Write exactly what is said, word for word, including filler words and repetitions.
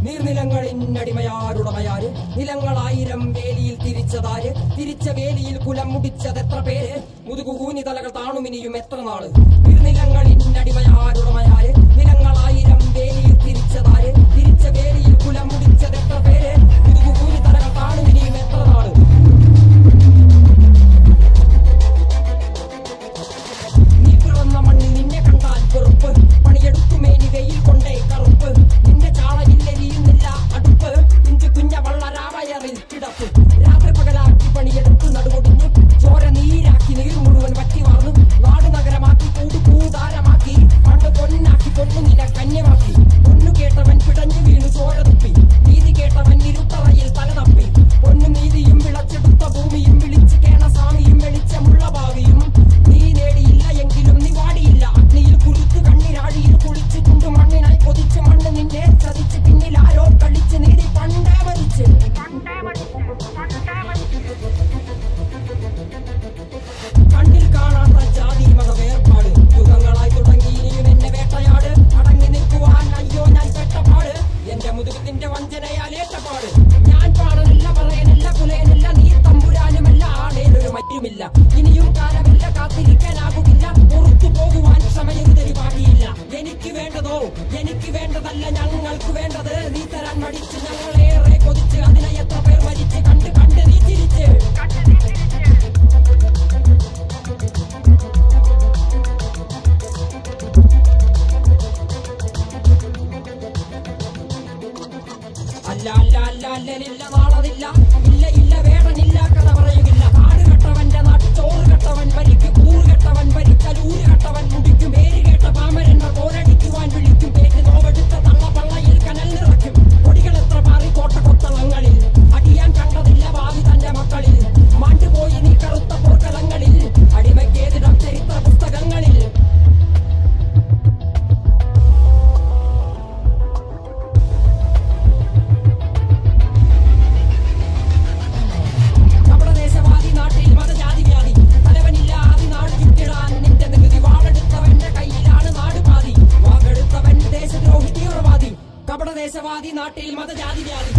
നീർനിലങ്ങളിന്നടിമയാരുടമയാര് നിലങ്ങളായിരം വേലിയിൽ തിരിച്ചതാര് തിരിച്ച വേലിയിൽ കുലം മുടിച്ചതെത്ര പേര് മുതുകൂനി തലകൾ താണുമിനിയും എത്ര നാള് നീർനിലങ്ങളിന്നടിമയാരുടമയാര് നിലങ്ങളായിരം വേലിയിൽ തിരിച്ചതാര് തിരിച്ച വേലിയിൽ കുലം മുടിച്ചതെത്ര പേര് മുതുകൂനി തലകൾ താണുമിനിയും എത്ര നാള് നീ പിറന്ന മണ്ണിൽ നിന്നെ കണ്ടാൽ വെറുപ്പ് പണിയെടുക്കുമേനി വെയിൽ കൊണ്ടേ കറുപ്പ് നിന്റെ ചാളയില്ലെരിയുന്നില്ല അടുപ്പ് ഇഞ്ചു കുഞ്ഞ വള്ളരാവയറിൽ കിടപ്പ് രാത്രി പകലാക്കി പണിയെടുത്ത് നടുകൊടിഞ്ഞു ചോര നീരാക്കി നീർ മുഴുവൻ വറ്റി വാർന്നു നാട് നഗരമാക്കി കൂട് കൂടാരമാക്കി പണ്ട് പൊന്നാക്കി പൊന്നു നില കന്യമാക്കി പൊന്നു കേട്ടവൻ പിടഞ്ഞു വീണു ചോര തുപ്പി നീതി കേട്ടവൻ ഇരുത്തറയിൽ തല തപ്പി പൊന്നു നീതിയും വിളച്ചെടുത്ത ഭൂമിയും വിളിച്ച് കേണ സ്വാമിയും വെളിച്ചമുള്ള ഭാവിയും നീ നേടിയില്ല എങ്കിലും നീ വാടിയില്ല അഗ്നിയിൽ കുരുത്തു കണ്ണിരാഴിയിൽ കുളിച്ചു കൊണ്ടു മണ്ണിനായി കൊതിച്ച് മണ്ണ് നിന്നെ ചതിച്ച് പിന്നിൽ ആരോ കളിച്ച് നീതി പണ്ടേ മരിച്ച് കണ്ണിൽ കാണാത്ത ജാതി മത വേർപാട് യുഗങ്ങളായി തുടങ്ങി ഇനിയും എന്നെ വേട്ടയാട് അടങ്ങി നിൽക്കുവാൻ അയ്യോ ഞാൻ പെട്ടപ്പാട് എന്റെ മുതുക് നിന്റെ വഞ്ചനയാലേറ്റപ്പാട് ഞാൻ പാടനല്ല പറയനല്ല കുലയനല്ല നീ തമ്പുരാനുമല്ല ആടേലൊരു മറ്റുമില്ല ഇനിയും കാലമില്ല കാത്തിരിക്കാനാകുമില്ല പുറത്തു പോകുവാൻ സമയമുതരി പാടിയില്ല എനിക്ക് വേണ്ടതോ എനിക്ക് വേണ്ടതല്ല ഞങ്ങൾക്ക് വേണ്ടത് നീ തരാൻ മടിച്ച് ഞങ്ങളേറെ കൊതിച്ച് അതിനെ എത്ര പേർ മരിച്ച് കണ്ട് കണ്ട് നീ ചിരിച്ച് അല്ല അല്ല അല്ല അല്ലനില്ല നാളതില്ല ഇല്ല ഇല്ല വേടനില്ല കഥ പറയുകില്ല കാട് കെട്ടവന്റെ നാട്ടിൽ ചോറ് കെട്ടവൻ ഭരിക്കും കൂറ് കെട്ടവൻ ഭരിക്കൽ ഊര് കെട്ടവൻ മുടിക്കും പേര് കേട്ട പാമരന്മാർ പോരടിക്കുവാൻ വിളിക്കും പേര് നോവെടുത്ത തള്ള പള്ളയിൽ കനൽ നിറയ്ക്കും കൊടികൾ എത്ര മാറി കോട്ട കൊത്തളങ്ങളിൽ അടിയാൻ കണ്ടതില്ല ഭാവി തന്റെ മക്കളിൽ മാണ്ടുപോയി നീ കറുത്ത പോർക്കളങ്ങളിൽ അടിമയ്ക്കേതിടം ചരിത്ര പുസ്തകങ്ങളിൽ ദേശവാദി നാട്ടിൽ മതജാതി വ്യാധി തലവനില്ല ആദി നാട് ചുറ്റിടാൻ നിന്റെ നികുതി വാളെടുത്തവന്റെ കയ്യിലാണ് നാട് പാതി വാക്കെടുത്തവൻ ദേശദ്രോഹി തീവ്രവാദി കപടദേശവാദി നാട്ടിൽ മതജാതി വ്യാധി